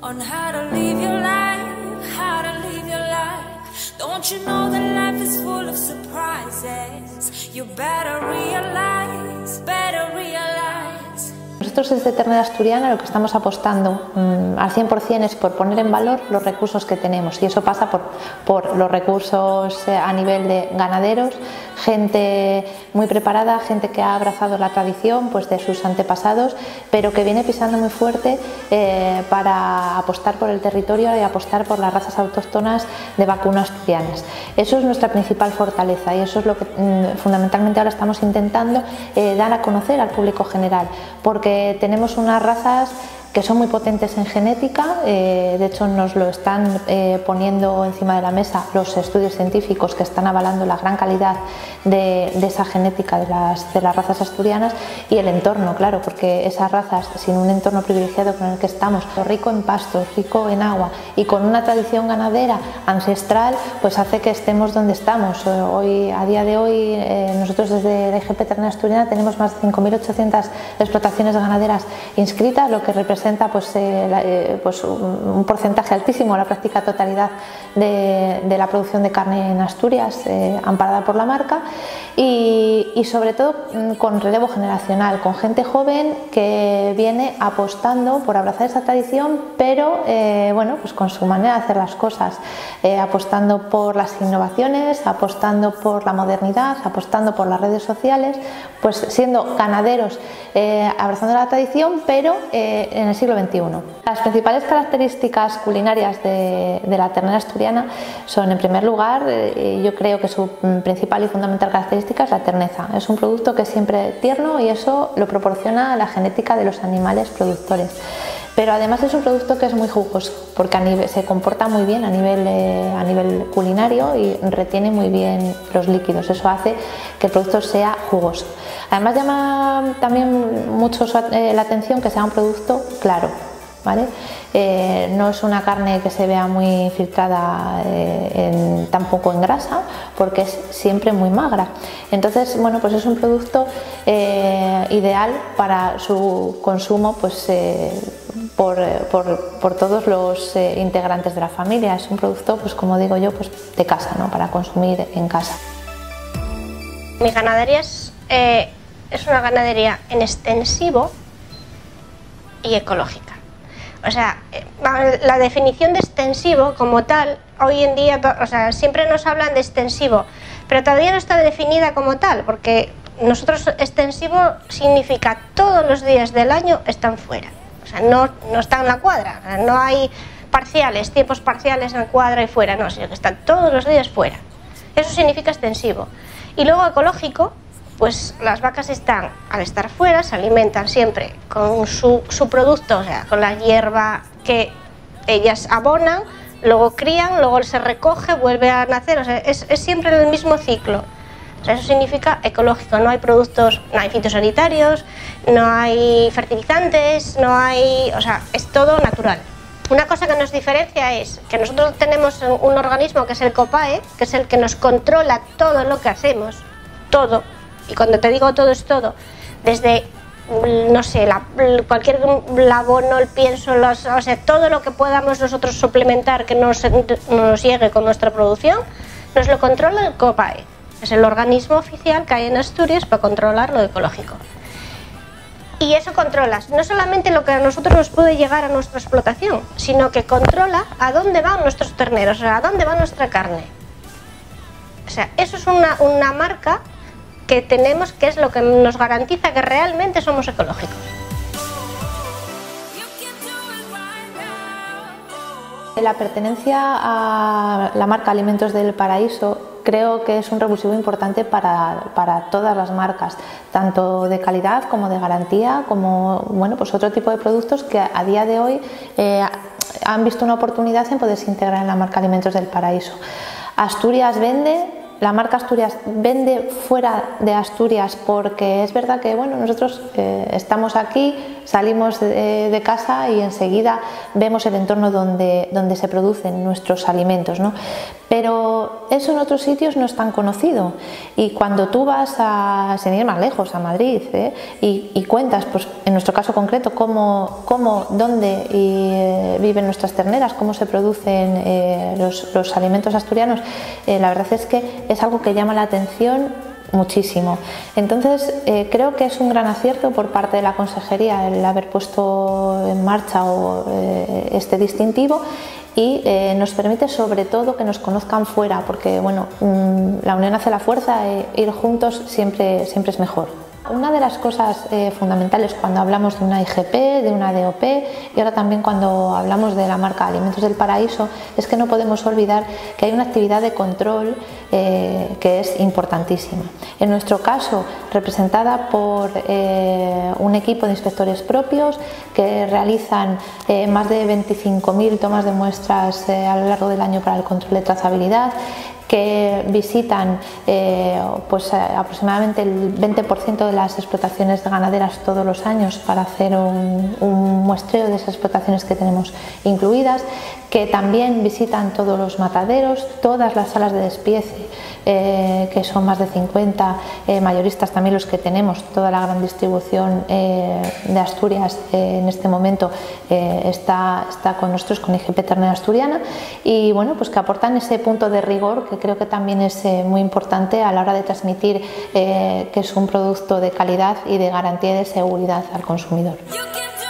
on how to live your life, how to live your life. Don't you know that life is full of surprises? You better realize, better realize. Nosotros desde Ternera Asturiana lo que estamos apostando al 100% es por poner en valor los recursos que tenemos, y eso pasa por los recursos a nivel de ganaderos, gente muy preparada, gente que ha abrazado la tradición pues de sus antepasados, pero que viene pisando muy fuerte para apostar por el territorio y apostar por las razas autóctonas de vacuno asturianas. Eso es nuestra principal fortaleza y eso es lo que fundamentalmente ahora estamos intentando dar a conocer al público general, porque tenemos unas razas que son muy potentes en genética, de hecho nos lo están poniendo encima de la mesa los estudios científicos que están avalando la gran calidad de esa genética de las razas asturianas, y el entorno, claro, porque esas razas sin un entorno privilegiado con el que estamos, rico en pastos, rico en agua y con una tradición ganadera ancestral, pues hace que estemos donde estamos. A día de hoy nosotros desde la IGP Ternera Asturiana tenemos más de 5.800 explotaciones ganaderas inscritas, lo que representa pues un porcentaje altísimo, la práctica totalidad de la producción de carne en Asturias, amparada por la marca, y sobre todo con relevo generacional, con gente joven que viene apostando por abrazar esa tradición, pero bueno, pues con su manera de hacer las cosas, apostando por las innovaciones, apostando por la modernidad, apostando por las redes sociales, pues siendo ganaderos, abrazando la tradición, pero en el siglo XXI. Las principales características culinarias de la ternera asturiana son, en primer lugar, yo creo que su principal y fundamental característica es la terneza. Es un producto que es siempre tierno y eso lo proporciona la genética de los animales productores. Pero además es un producto que es muy jugoso porque se comporta muy bien a nivel culinario y retiene muy bien los líquidos. Eso hace que el producto sea jugoso. Además llama también mucho la atención que sea un producto claro, ¿vale? No es una carne que se vea muy filtrada tampoco en grasa, porque es siempre muy magra. Entonces, bueno, pues es un producto ideal para su consumo, pues por todos los integrantes de la familia. Es un producto, pues como digo yo, pues de casa, ¿no? Para consumir en casa. Mi ganadería es una ganadería en extensivo y ecológica. O sea, la definición de extensivo como tal, hoy en día, o sea, siempre nos hablan de extensivo, pero todavía no está definida como tal, porque nosotros extensivo significa todos los días del año están fuera. O sea, no está en la cuadra, o sea, no hay parciales, tiempos parciales en la cuadra y fuera, no, sino que están todos los días fuera. Eso significa extensivo. Y luego ecológico, pues las vacas están, al estar fuera, se alimentan siempre con su producto, o sea, con la hierba que ellas abonan, luego crían, luego se recoge, vuelve a nacer, o sea, es siempre el mismo ciclo. O sea, eso significa ecológico, no hay productos, no hay fitosanitarios, no hay fertilizantes, no hay, o sea, es todo natural. Una cosa que nos diferencia es que nosotros tenemos un organismo que es el COPAE, que es el que nos controla todo lo que hacemos, todo. Y cuando te digo todo es todo, desde, no sé, cualquier abono, el pienso, o sea, todo lo que podamos nosotros suplementar que nos llegue con nuestra producción, nos lo controla el COPAE. Es el organismo oficial que hay en Asturias para controlar lo ecológico. Y eso controla no solamente lo que a nosotros nos puede llegar a nuestra explotación, sino que controla a dónde van nuestros terneros, o sea, a dónde va nuestra carne. O sea, eso es una marca que tenemos, que es lo que nos garantiza que realmente somos ecológicos. La pertenencia a la marca Alimentos del Paraíso creo que es un revulsivo importante para todas las marcas, tanto de calidad como de garantía, como bueno, pues otro tipo de productos que a día de hoy han visto una oportunidad en poderse integrar en la marca Alimentos del Paraíso. Asturias vende, la marca Asturias vende fuera de Asturias, porque es verdad que bueno, nosotros estamos aquí, salimos de casa y enseguida vemos el entorno donde se producen nuestros alimentos, ¿no? Pero eso en otros sitios no es tan conocido, y cuando tú vas sin ir más lejos, a Madrid, y cuentas, pues en nuestro caso concreto, dónde viven nuestras terneras, cómo se producen los alimentos asturianos, la verdad es que es algo que llama la atención muchísimo. Entonces creo que es un gran acierto por parte de la Consejería el haber puesto en marcha este distintivo, y nos permite sobre todo que nos conozcan fuera, porque bueno, la unión hace la fuerza, ir juntos siempre es mejor. Una de las cosas fundamentales cuando hablamos de una IGP, de una DOP, y ahora también cuando hablamos de la marca Alimentos del Paraíso, es que no podemos olvidar que hay una actividad de control que es importantísima. En nuestro caso, representada por un equipo de inspectores propios que realizan más de 25.000 tomas de muestras a lo largo del año para el control de trazabilidad, que visitan aproximadamente el 20% de las explotaciones ganaderas todos los años para hacer un muestreo de esas explotaciones que tenemos incluidas, que también visitan todos los mataderos, todas las salas de despiece, que son más de 50 mayoristas también los que tenemos, toda la gran distribución de Asturias en este momento está con nosotros, con IGP Ternera Asturiana, y bueno, pues que aportan ese punto de rigor que creo que también es muy importante a la hora de transmitir que es un producto de calidad y de garantía y de seguridad al consumidor.